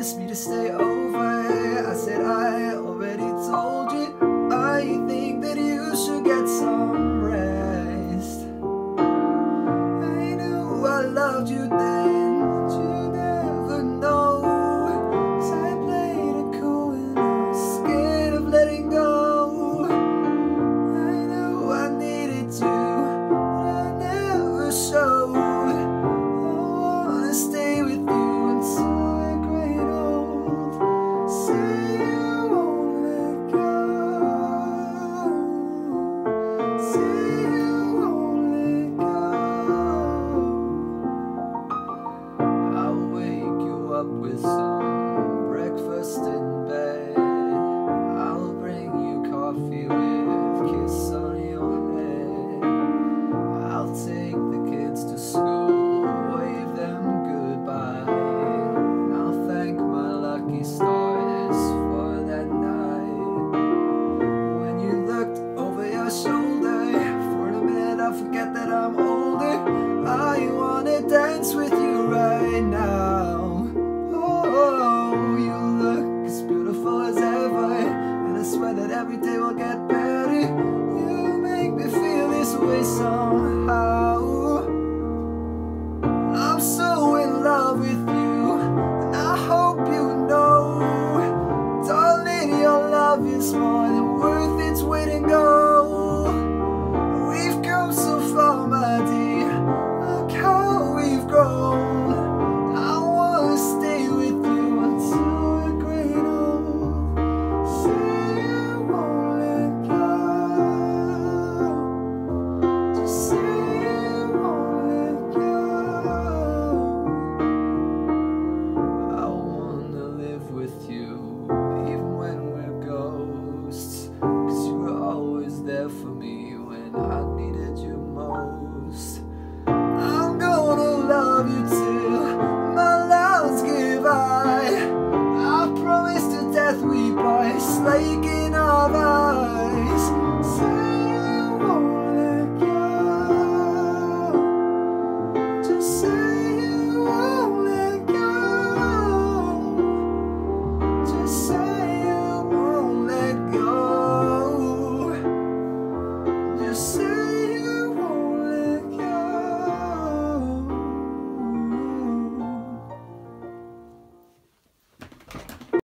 promised me to stay over. I said I already told you. I think that you should get some rest. I knew I loved you then, but you never know. 'Cause I played it cool and I was scared of letting go. I knew I needed you, but I never showed. I wanna stay with you until we're great old. Say you won't let go. Say you won't let go. I'll wake you up with some breakfast in bed. I'll bring you coffee with a kiss on your head. I'll take the kids to school, wave them goodbye. I'll thank my lucky stars for that night. When you looked over your shoulder, for a minute I forget that I'm older. I wanna dance with you right now. Oh, you look as beautiful as ever, and I swear that every day will get better. You make me feel this way somehow. I'm so in love with you, and I hope you know, darling, your love is more than worth its weight in gold. We've come so far, my dear, look how we've grown. I wanna stay with you until we're great old. Say you won't let go. Just say you won't let go. I wanna live with you, even when we're ghosts. 'Cause you were always there for me when I needed you most. I'm gonna love you till my lungs give out. I promise to death we part, like